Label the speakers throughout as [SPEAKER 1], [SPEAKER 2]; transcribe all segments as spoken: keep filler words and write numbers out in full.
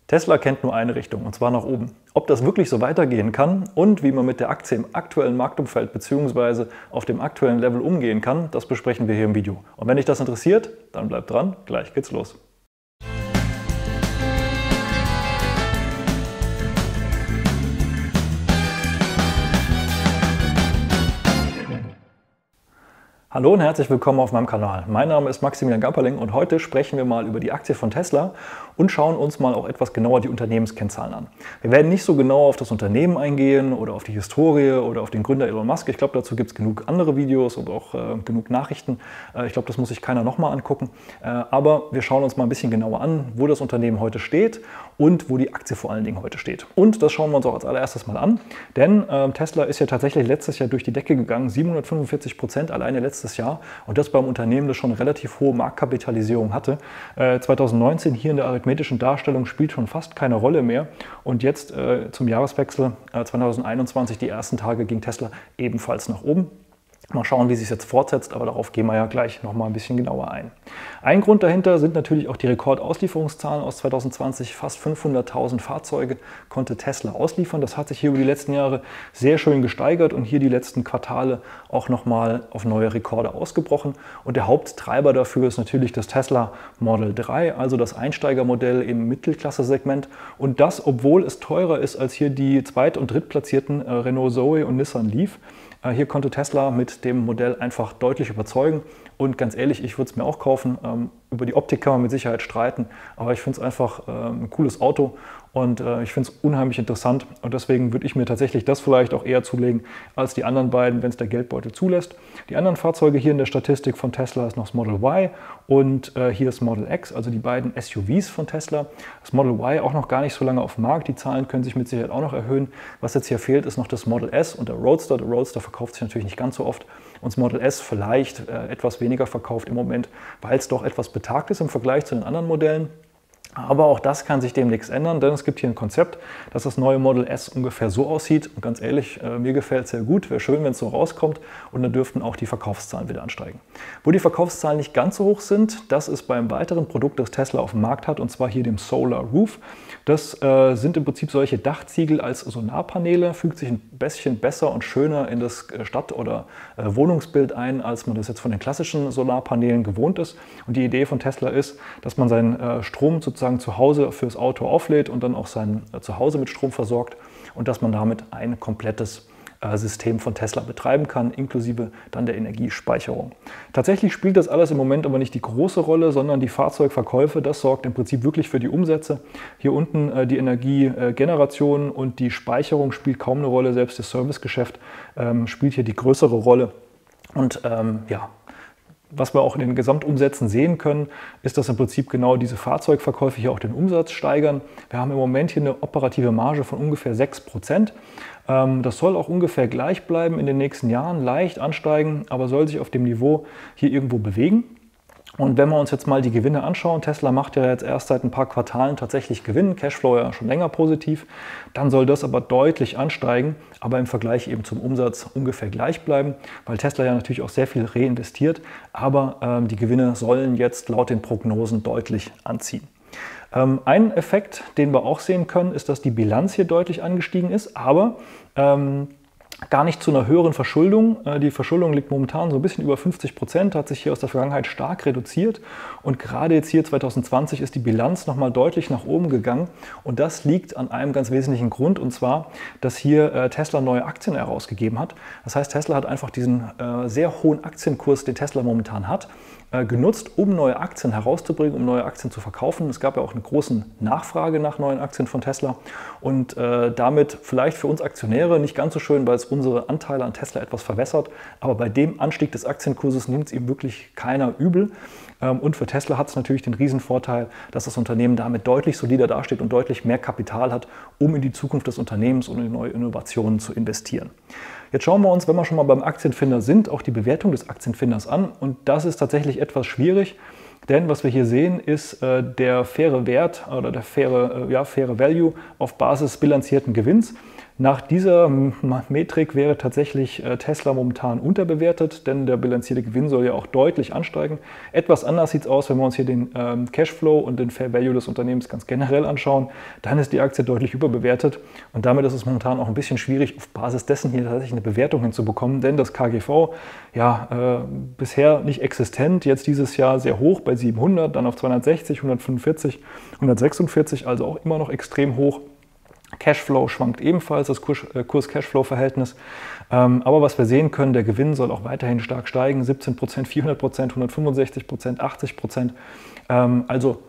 [SPEAKER 1] Tesla kennt nur eine Richtung, und zwar nach oben. Ob das wirklich so weitergehen kann und wie man mit der Aktie im aktuellen Marktumfeld bzw. auf dem aktuellen Level umgehen kann, das besprechen wir hier im Video. Und wenn dich das interessiert, dann bleib dran, gleich geht's los. Hallo und herzlich willkommen auf meinem Kanal. Mein Name ist Maximilian Gamperling und heute sprechen wir mal über die Aktie von Tesla und schauen uns mal auch etwas genauer die Unternehmenskennzahlen an. Wir werden nicht so genau auf das Unternehmen eingehen oder auf die Historie oder auf den Gründer Elon Musk. Ich glaube, dazu gibt es genug andere Videos und auch äh, genug Nachrichten. Äh, ich glaube, das muss sich keiner nochmal angucken. Äh, aber wir schauen uns mal ein bisschen genauer an, wo das Unternehmen heute steht und wo die Aktie vor allen Dingen heute steht. Und das schauen wir uns auch als allererstes mal an, denn äh, Tesla ist ja tatsächlich letztes Jahr durch die Decke gegangen, siebenhundertfünfundvierzig Prozent alleine letztes Jahr, und das beim Unternehmen, das schon eine relativ hohe Marktkapitalisierung hatte. Äh, zweitausendneunzehn hier in der arithmetischen Darstellung spielt schon fast keine Rolle mehr, und jetzt äh, zum Jahreswechsel äh, zweitausendeinundzwanzig, die ersten Tage, ging Tesla ebenfalls nach oben. Mal schauen, wie sich es jetzt fortsetzt, aber darauf gehen wir ja gleich noch mal ein bisschen genauer ein. Ein Grund dahinter sind natürlich auch die Rekordauslieferungszahlen aus zweitausendzwanzig. Fast fünfhunderttausend Fahrzeuge konnte Tesla ausliefern. Das hat sich hier über die letzten Jahre sehr schön gesteigert und hier die letzten Quartale auch noch mal auf neue Rekorde ausgebrochen. Und der Haupttreiber dafür ist natürlich das Tesla Model drei, also das Einsteigermodell im Mittelklasse-Segment. Und das, obwohl es teurer ist als hier die zweit- und drittplatzierten äh, Renault Zoe und Nissan Leaf. Hier konnte Tesla mit dem Modell einfach deutlich überzeugen, und ganz ehrlich, ich würde es mir auch kaufen. Ähm, über die Optik kann man mit Sicherheit streiten, aber ich finde es einfach ähm, ein cooles Auto, und äh, ich finde es unheimlich interessant, und deswegen würde ich mir tatsächlich das vielleicht auch eher zulegen als die anderen beiden, wenn es der Geldbeutel zulässt. Die anderen Fahrzeuge hier in der Statistik von Tesla ist noch das Model Y und äh, hier das Model X, also die beiden S U Vs von Tesla. Das Model Y auch noch gar nicht so lange auf dem Markt, die Zahlen können sich mit Sicherheit auch noch erhöhen. Was jetzt hier fehlt, ist noch das Model S und der Roadster. Der Roadster verkauft sich natürlich nicht ganz so oft, und das Model S vielleicht äh, etwas weniger verkauft im Moment, weil es doch etwas betagt ist im Vergleich zu den anderen Modellen. Aber auch das kann sich demnächst ändern, denn es gibt hier ein Konzept, dass das neue Model S ungefähr so aussieht. Und ganz ehrlich, äh, mir gefällt es sehr gut. Wäre schön, wenn es so rauskommt, und dann dürften auch die Verkaufszahlen wieder ansteigen. Wo die Verkaufszahlen nicht ganz so hoch sind, das ist beim weiteren Produkt, das Tesla auf dem Markt hat, und zwar hier dem Solar Roof. Das äh, sind im Prinzip solche Dachziegel als Solarpaneele, fügt sich ein bisschen besser und schöner in das Stadt- oder äh, Wohnungsbild ein, als man das jetzt von den klassischen Solarpaneelen gewohnt ist. Und die Idee von Tesla ist, dass man seinen äh, Strom sozusagen zu Hause fürs Auto auflädt und dann auch sein äh, Zuhause mit Strom versorgt, und dass man damit ein komplettes äh, System von Tesla betreiben kann, inklusive dann der Energiespeicherung. Tatsächlich spielt das alles im Moment aber nicht die große Rolle, sondern die Fahrzeugverkäufe, das sorgt im Prinzip wirklich für die Umsätze. Hier unten äh, die Energiegeneration und die Speicherung spielt kaum eine Rolle, selbst das Servicegeschäft ähm, spielt hier die größere Rolle. Und ähm, ja, was wir auch in den Gesamtumsätzen sehen können, ist, dass im Prinzip genau diese Fahrzeugverkäufe hier auch den Umsatz steigern. Wir haben im Moment hier eine operative Marge von ungefähr sechs Prozent. Das soll auch ungefähr gleich bleiben in den nächsten Jahren, leicht ansteigen, aber soll sich auf dem Niveau hier irgendwo bewegen. Und wenn wir uns jetzt mal die Gewinne anschauen, Tesla macht ja jetzt erst seit ein paar Quartalen tatsächlich Gewinn, Cashflow ja schon länger positiv, dann soll das aber deutlich ansteigen, aber im Vergleich eben zum Umsatz ungefähr gleich bleiben, weil Tesla ja natürlich auch sehr viel reinvestiert, aber ähm, die Gewinne sollen jetzt laut den Prognosen deutlich anziehen. Ähm, ein Effekt, den wir auch sehen können, ist, dass die Bilanz hier deutlich angestiegen ist, aber ähm, gar nicht zu einer höheren Verschuldung. Die Verschuldung liegt momentan so ein bisschen über fünfzig Prozent, hat sich hier aus der Vergangenheit stark reduziert, und gerade jetzt hier zweitausendzwanzig ist die Bilanz nochmal deutlich nach oben gegangen, und das liegt an einem ganz wesentlichen Grund, und zwar, dass hier Tesla neue Aktien herausgegeben hat. Das heißt, Tesla hat einfach diesen sehr hohen Aktienkurs, den Tesla momentan hat, genutzt, um neue Aktien herauszubringen, um neue Aktien zu verkaufen. Es gab ja auch eine große Nachfrage nach neuen Aktien von Tesla, und äh, damit vielleicht für uns Aktionäre nicht ganz so schön, weil es unsere Anteile an Tesla etwas verwässert, aber bei dem Anstieg des Aktienkurses nimmt es ihm wirklich keiner übel. Ähm, und für Tesla hat es natürlich den Riesenvorteil, dass das Unternehmen damit deutlich solider dasteht und deutlich mehr Kapital hat, um in die Zukunft des Unternehmens und in neue Innovationen zu investieren. Jetzt schauen wir uns, wenn wir schon mal beim Aktienfinder sind, auch die Bewertung des Aktienfinders an, und das ist tatsächlich etwas schwierig, denn was wir hier sehen, ist äh, der faire Wert oder der faire, äh, ja, faire Value auf Basis bilanzierten Gewinns. Nach dieser Metrik wäre tatsächlich Tesla momentan unterbewertet, denn der bilanzierte Gewinn soll ja auch deutlich ansteigen. Etwas anders sieht es aus, wenn wir uns hier den ähm, Cashflow und den Fair Value des Unternehmens ganz generell anschauen. Dann ist die Aktie deutlich überbewertet und damit ist es momentan auch ein bisschen schwierig, auf Basis dessen hier tatsächlich eine Bewertung hinzubekommen, denn das K G V, ja, äh, bisher nicht existent, jetzt dieses Jahr sehr hoch bei siebenhundert, dann auf zweihundertsechzig, hundertfünfundvierzig, hundertsechsundvierzig, also auch immer noch extrem hoch. Cashflow schwankt ebenfalls, das Kurs-Cashflow-Verhältnis. Aber was wir sehen können, der Gewinn soll auch weiterhin stark steigen, siebzehn Prozent, vierhundert Prozent, hundertfünfundsechzig Prozent, achtzig Prozent. Also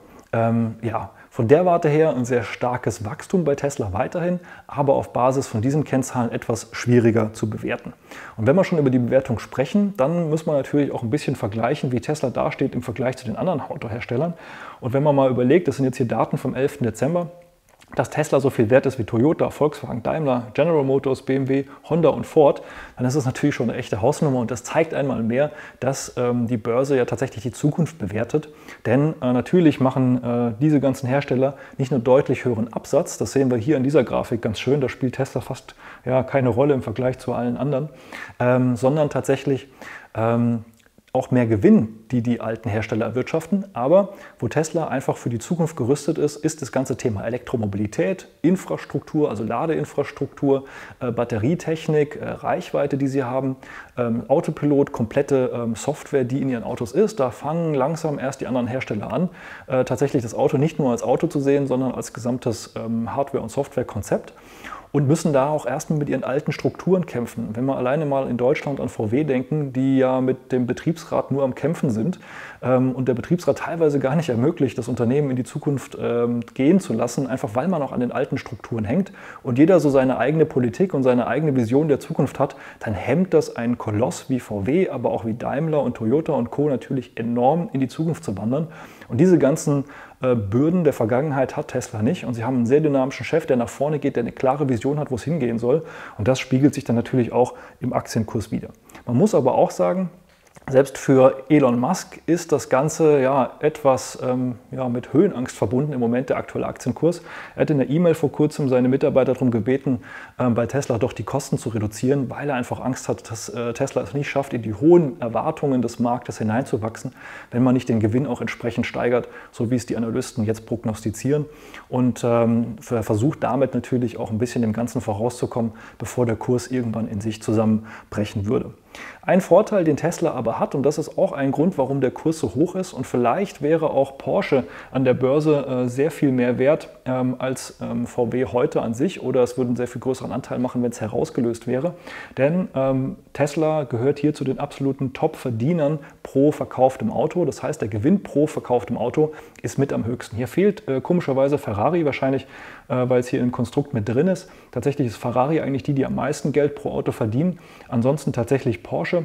[SPEAKER 1] ja, von der Warte her ein sehr starkes Wachstum bei Tesla weiterhin, aber auf Basis von diesen Kennzahlen etwas schwieriger zu bewerten. Und wenn wir schon über die Bewertung sprechen, dann muss man natürlich auch ein bisschen vergleichen, wie Tesla dasteht im Vergleich zu den anderen Autoherstellern. Und wenn man mal überlegt, das sind jetzt hier Daten vom elften Dezember, dass Tesla so viel wert ist wie Toyota, Volkswagen, Daimler, General Motors, B M W, Honda und Ford, dann ist das natürlich schon eine echte Hausnummer und das zeigt einmal mehr, dass ähm, die Börse ja tatsächlich die Zukunft bewertet. Denn äh, natürlich machen äh, diese ganzen Hersteller nicht nur deutlich höheren Absatz, das sehen wir hier in dieser Grafik ganz schön, da spielt Tesla fast ja, keine Rolle im Vergleich zu allen anderen, ähm, sondern tatsächlich ähm, auch mehr Gewinn, die die alten Hersteller erwirtschaften. Aber wo Tesla einfach für die Zukunft gerüstet ist, ist das ganze Thema Elektromobilität, Infrastruktur, also Ladeinfrastruktur, äh, Batterietechnik, äh, Reichweite, die sie haben, ähm, Autopilot, komplette ähm, Software, die in ihren Autos ist. Da fangen langsam erst die anderen Hersteller an, äh, tatsächlich das Auto nicht nur als Auto zu sehen, sondern als gesamtes ähm, Hardware- und Softwarekonzept. Und müssen da auch erstmal mit ihren alten Strukturen kämpfen. Wenn wir alleine mal in Deutschland an V W denken, die ja mit dem Betriebsrat nur am Kämpfen sind ähm, und der Betriebsrat teilweise gar nicht ermöglicht, das Unternehmen in die Zukunft ähm, gehen zu lassen, einfach weil man auch an den alten Strukturen hängt und jeder so seine eigene Politik und seine eigene Vision der Zukunft hat, dann hemmt das einen Koloss wie V W, aber auch wie Daimler und Toyota und Co. natürlich enorm in die Zukunft zu wandern. Und diese ganzen äh, Bürden der Vergangenheit hat Tesla nicht. Und sie haben einen sehr dynamischen Chef, der nach vorne geht, der eine klare Vision hat, wo es hingehen soll. Und das spiegelt sich dann natürlich auch im Aktienkurs wider. Man muss aber auch sagen, selbst für Elon Musk ist das Ganze ja etwas ähm, ja, mit Höhenangst verbunden im Moment, der aktuelle Aktienkurs. Er hat in der E-Mail vor kurzem seine Mitarbeiter darum gebeten, ähm, bei Tesla doch die Kosten zu reduzieren, weil er einfach Angst hat, dass äh, Tesla es nicht schafft, in die hohen Erwartungen des Marktes hineinzuwachsen, wenn man nicht den Gewinn auch entsprechend steigert, so wie es die Analysten jetzt prognostizieren. Und ähm, versucht damit natürlich auch ein bisschen dem Ganzen vorauszukommen, bevor der Kurs irgendwann in sich zusammenbrechen würde. Ein Vorteil, den Tesla aber hat, und das ist auch ein Grund, warum der Kurs so hoch ist, und vielleicht wäre auch Porsche an der Börse äh, sehr viel mehr wert ähm, als ähm, V W heute an sich, oder es würde einen sehr viel größeren Anteil machen, wenn es herausgelöst wäre. Denn ähm, Tesla gehört hier zu den absoluten Top-Verdienern pro verkauftem Auto. Das heißt, der Gewinn pro verkauftem Auto ist mit am höchsten. Hier fehlt äh, komischerweise Ferrari, wahrscheinlich, äh, weil es hier im Konstrukt mit drin ist. Tatsächlich ist Ferrari eigentlich die, die am meisten Geld pro Auto verdienen. Ansonsten tatsächlich Porsche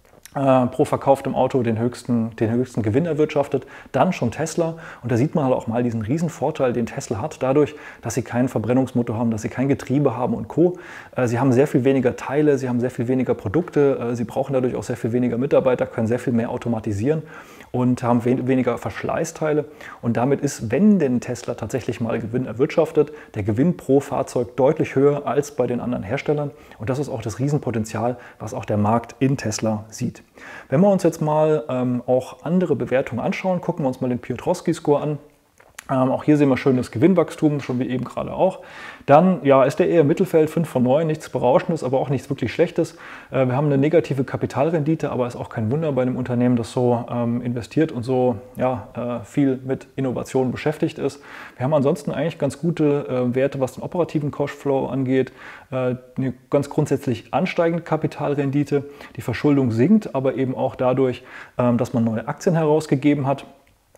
[SPEAKER 1] äh, pro verkauftem Auto den höchsten, den höchsten Gewinn erwirtschaftet, dann schon Tesla. Und da sieht man halt auch mal diesen riesen Vorteil, den Tesla hat, dadurch, dass sie keinen Verbrennungsmotor haben, dass sie kein Getriebe haben und Co. Äh, sie haben sehr viel weniger Teile, sie haben sehr viel weniger Produkte, äh, sie brauchen dadurch auch sehr viel weniger Mitarbeiter, können sehr viel mehr automatisieren und haben we weniger Verschleißteile. Und damit ist, wenn denn Tesla tatsächlich mal Gewinn erwirtschaftet, der Gewinn pro Fahrzeug deutlich höher als bei den anderen Herstellern. Und das ist auch das Riesenpotenzial, was auch der Markt in Tesla sieht. Wenn wir uns jetzt mal ähm, auch andere Bewertungen anschauen, gucken wir uns mal den Piotrowski-Score an. Ähm, auch hier sehen wir schönes Gewinnwachstum, schon wie eben gerade auch. Dann ja, ist der eher im Mittelfeld, fünf von neun, nichts Berauschendes, aber auch nichts wirklich Schlechtes. Äh, wir haben eine negative Kapitalrendite, aber ist auch kein Wunder bei einem Unternehmen, das so ähm, investiert und so ja, äh, viel mit Innovation beschäftigt ist. Wir haben ansonsten eigentlich ganz gute äh, Werte, was den operativen Cashflow angeht. Äh, eine ganz grundsätzlich ansteigende Kapitalrendite. Die Verschuldung sinkt, aber eben auch dadurch, ähm, dass man neue Aktien herausgegeben hat.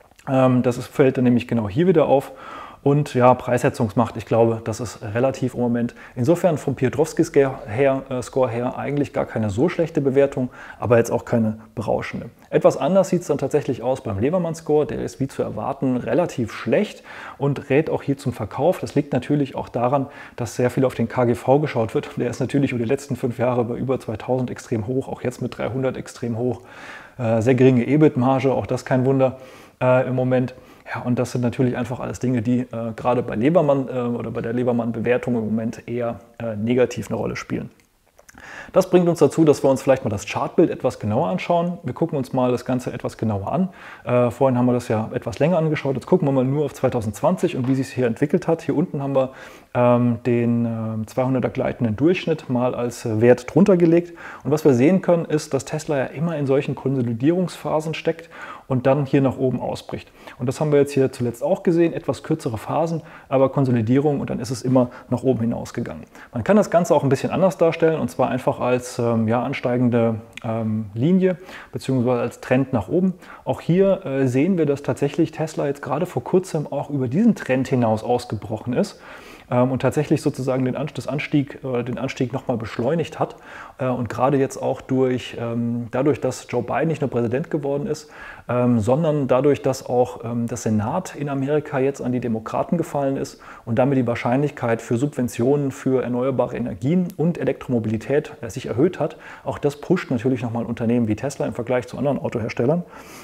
[SPEAKER 1] Das fällt dann nämlich genau hier wieder auf. Und ja, Preissetzungsmacht, ich glaube, das ist relativ im Moment. Insofern vom Piotrowski-Score her, äh, Score her eigentlich gar keine so schlechte Bewertung, aber jetzt auch keine berauschende. Etwas anders sieht es dann tatsächlich aus beim Levermann-Score. Der ist wie zu erwarten relativ schlecht und rät auch hier zum Verkauf. Das liegt natürlich auch daran, dass sehr viel auf den K G V geschaut wird. Der ist natürlich über die letzten fünf Jahre bei über zweitausend extrem hoch, auch jetzt mit dreihundert extrem hoch. Äh, sehr geringe E B I T-Marge, auch das kein Wunder. Äh, im Moment. Ja, und das sind natürlich einfach alles Dinge, die äh, gerade bei Levermann äh, oder bei der Levermann-Bewertung im Moment eher äh, negativ eine Rolle spielen. Das bringt uns dazu, dass wir uns vielleicht mal das Chartbild etwas genauer anschauen. Wir gucken uns mal das Ganze etwas genauer an. Äh, vorhin haben wir das ja etwas länger angeschaut. Jetzt gucken wir mal nur auf zwanzig zwanzig und wie sich es hier entwickelt hat. Hier unten haben wir ähm, den äh, zweihunderter gleitenden Durchschnitt mal als äh, Wert drunter gelegt. Und was wir sehen können, ist, dass Tesla ja immer in solchen Konsolidierungsphasen steckt und dann hier nach oben ausbricht. Und das haben wir jetzt hier zuletzt auch gesehen, etwas kürzere Phasen, aber Konsolidierung und dann ist es immer nach oben hinausgegangen. Man kann das Ganze auch ein bisschen anders darstellen und zwar einfach als ähm, ja, ansteigende ähm, Linie bzw. als Trend nach oben. Auch hier äh, sehen wir, dass tatsächlich Tesla jetzt gerade vor kurzem auch über diesen Trend hinaus ausgebrochen ist und tatsächlich sozusagen den Anstieg, äh, den Anstieg nochmal beschleunigt hat. Äh, und gerade jetzt auch durch, ähm, dadurch, dass Joe Biden nicht nur Präsident geworden ist, ähm, sondern dadurch, dass auch ähm, das Senat in Amerika jetzt an die Demokraten gefallen ist und damit die Wahrscheinlichkeit für Subventionen für erneuerbare Energien und Elektromobilität äh, sich erhöht hat. Auch das pusht natürlich nochmal ein Unternehmen wie Tesla im Vergleich zu anderen Autoherstellern.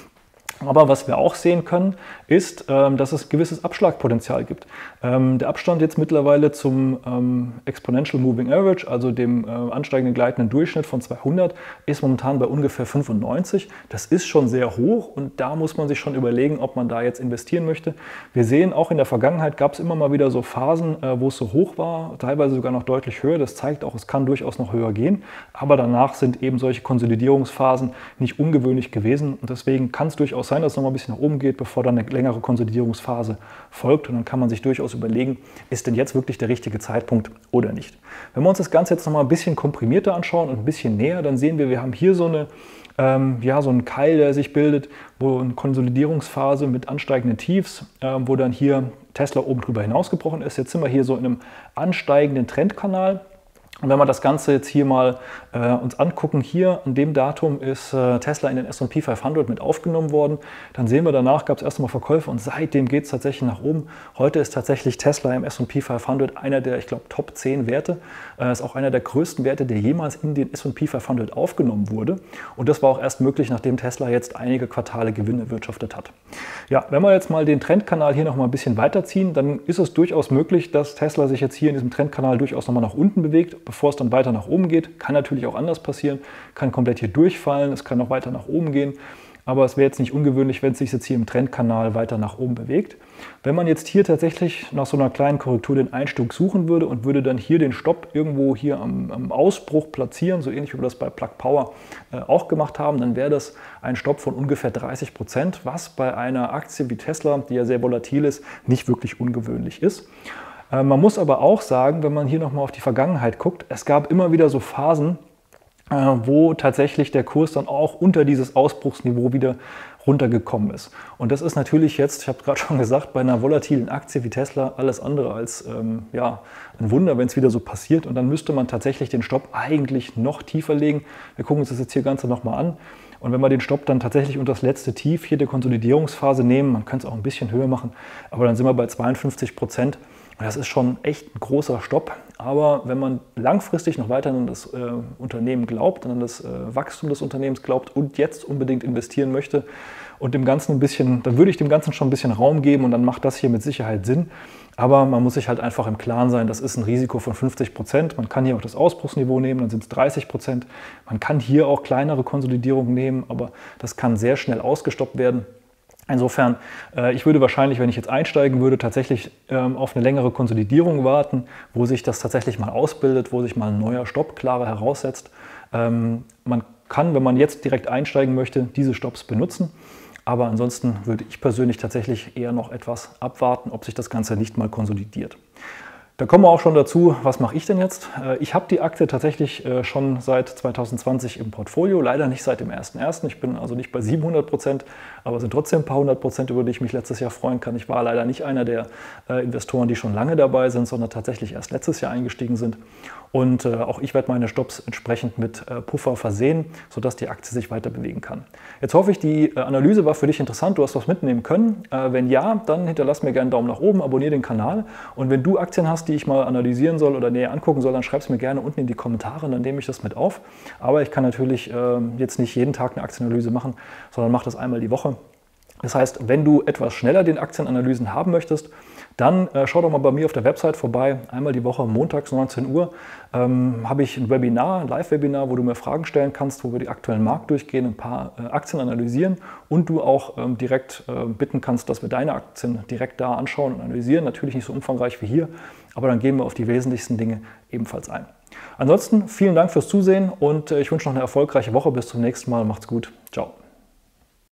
[SPEAKER 1] Aber was wir auch sehen können, ist, dass es gewisses Abschlagpotenzial gibt. Der Abstand jetzt mittlerweile zum Exponential Moving Average, also dem ansteigenden gleitenden Durchschnitt von zweihundert, ist momentan bei ungefähr fünfundneunzig. Das ist schon sehr hoch und da muss man sich schon überlegen, ob man da jetzt investieren möchte. Wir sehen, auch in der Vergangenheit gab es immer mal wieder so Phasen, wo es so hoch war, teilweise sogar noch deutlich höher. Das zeigt auch, es kann durchaus noch höher gehen. Aber danach sind eben solche Konsolidierungsphasen nicht ungewöhnlich gewesen und deswegen kann es durchaus sein, dass es noch mal ein bisschen nach oben geht, bevor dann eine längere Konsolidierungsphase folgt. Und dann kann man sich durchaus überlegen, ist denn jetzt wirklich der richtige Zeitpunkt oder nicht. Wenn wir uns das Ganze jetzt noch mal ein bisschen komprimierter anschauen und ein bisschen näher, dann sehen wir, wir haben hier so eine ähm, ja, so einen Keil, der sich bildet, wo eine Konsolidierungsphase mit ansteigenden Tiefs, äh, wo dann hier Tesla oben drüber hinausgebrochen ist. Jetzt sind wir hier so in einem ansteigenden Trendkanal. Und wenn wir das Ganze jetzt hier mal äh, uns angucken, hier an dem Datum ist äh, Tesla in den S und P fünfhundert mit aufgenommen worden, dann sehen wir, danach gab es erst einmal Verkäufe und seitdem geht es tatsächlich nach oben. Heute ist tatsächlich Tesla im S und P fünfhundert einer der, ich glaube, Top zehn Werte. Äh, ist auch einer der größten Werte, der jemals in den S und P fünfhundert aufgenommen wurde. Und das war auch erst möglich, nachdem Tesla jetzt einige Quartale Gewinn erwirtschaftet hat. Ja, wenn wir jetzt mal den Trendkanal hier noch mal ein bisschen weiterziehen, dann ist es durchaus möglich, dass Tesla sich jetzt hier in diesem Trendkanal durchaus noch mal nach unten bewegt, bevor es dann weiter nach oben geht. Kann natürlich auch anders passieren, kann komplett hier durchfallen, es kann noch weiter nach oben gehen, aber es wäre jetzt nicht ungewöhnlich, wenn es sich jetzt hier im Trendkanal weiter nach oben bewegt. Wenn man jetzt hier tatsächlich nach so einer kleinen Korrektur den Einstieg suchen würde und würde dann hier den Stopp irgendwo hier am, am Ausbruch platzieren, so ähnlich wie wir das bei Plug Power äh, auch gemacht haben, dann wäre das ein Stopp von ungefähr dreißig Prozent, was bei einer Aktie wie Tesla, die ja sehr volatil ist, nicht wirklich ungewöhnlich ist. Man muss aber auch sagen, wenn man hier nochmal auf die Vergangenheit guckt, es gab immer wieder so Phasen, wo tatsächlich der Kurs dann auch unter dieses Ausbruchsniveau wieder runtergekommen ist. Und das ist natürlich jetzt, ich habe es gerade schon gesagt, bei einer volatilen Aktie wie Tesla alles andere als ähm, ja, ein Wunder, wenn es wieder so passiert. Und dann müsste man tatsächlich den Stopp eigentlich noch tiefer legen. Wir gucken uns das jetzt hier Ganze nochmal an. Und wenn wir den Stopp dann tatsächlich unter das letzte Tief hier der Konsolidierungsphase nehmen, man kann es auch ein bisschen höher machen, aber dann sind wir bei zweiundfünfzig Prozent. Das ist schon echt ein großer Stopp, aber wenn man langfristig noch weiter an das äh, Unternehmen glaubt, an das äh, Wachstum des Unternehmens glaubt und jetzt unbedingt investieren möchte und dem Ganzen ein bisschen, dann würde ich dem Ganzen schon ein bisschen Raum geben und dann macht das hier mit Sicherheit Sinn. Aber man muss sich halt einfach im Klaren sein, das ist ein Risiko von fünfzig Prozent. Man kann hier auch das Ausbruchsniveau nehmen, dann sind es dreißig Prozent. Man kann hier auch kleinere Konsolidierungen nehmen, aber das kann sehr schnell ausgestoppt werden. Insofern, äh, ich würde wahrscheinlich, wenn ich jetzt einsteigen würde, tatsächlich ähm, auf eine längere Konsolidierung warten, wo sich das tatsächlich mal ausbildet, wo sich mal ein neuer Stopp klarer heraussetzt. Ähm, man kann, wenn man jetzt direkt einsteigen möchte, diese Stopps benutzen. Aber ansonsten würde ich persönlich tatsächlich eher noch etwas abwarten, ob sich das Ganze nicht mal konsolidiert. Da kommen wir auch schon dazu, was mache ich denn jetzt? Ich habe die Aktie tatsächlich schon seit zwanzig zwanzig im Portfolio, leider nicht seit dem ersten ersten Ich bin also nicht bei siebenhundert Prozent, aber es sind trotzdem ein paar hundert Prozent, über die ich mich letztes Jahr freuen kann. Ich war leider nicht einer der Investoren, die schon lange dabei sind, sondern tatsächlich erst letztes Jahr eingestiegen sind. Und auch ich werde meine Stops entsprechend mit Puffer versehen, sodass die Aktie sich weiter bewegen kann. Jetzt hoffe ich, die Analyse war für dich interessant, du hast was mitnehmen können. Wenn ja, dann hinterlass mir gerne einen Daumen nach oben, abonniere den Kanal. Und wenn du Aktien hast, die ich mal analysieren soll oder näher angucken soll, dann schreib es mir gerne unten in die Kommentare, dann nehme ich das mit auf. Aber ich kann natürlich äh, jetzt nicht jeden Tag eine Aktienanalyse machen, sondern mache das einmal die Woche. Das heißt, wenn du etwas schneller den Aktienanalysen haben möchtest, dann äh, schau doch mal bei mir auf der Website vorbei. Einmal die Woche, montags neunzehn Uhr, ähm, habe ich ein Webinar, ein Live-Webinar, wo du mir Fragen stellen kannst, wo wir die aktuellen Markt durchgehen, ein paar äh, Aktien analysieren und du auch ähm, direkt äh, bitten kannst, dass wir deine Aktien direkt da anschauen und analysieren. Natürlich nicht so umfangreich wie hier, aber dann gehen wir auf die wesentlichsten Dinge ebenfalls ein. Ansonsten vielen Dank fürs Zusehen und äh, ich wünsche noch eine erfolgreiche Woche. Bis zum nächsten Mal. Macht's gut. Ciao.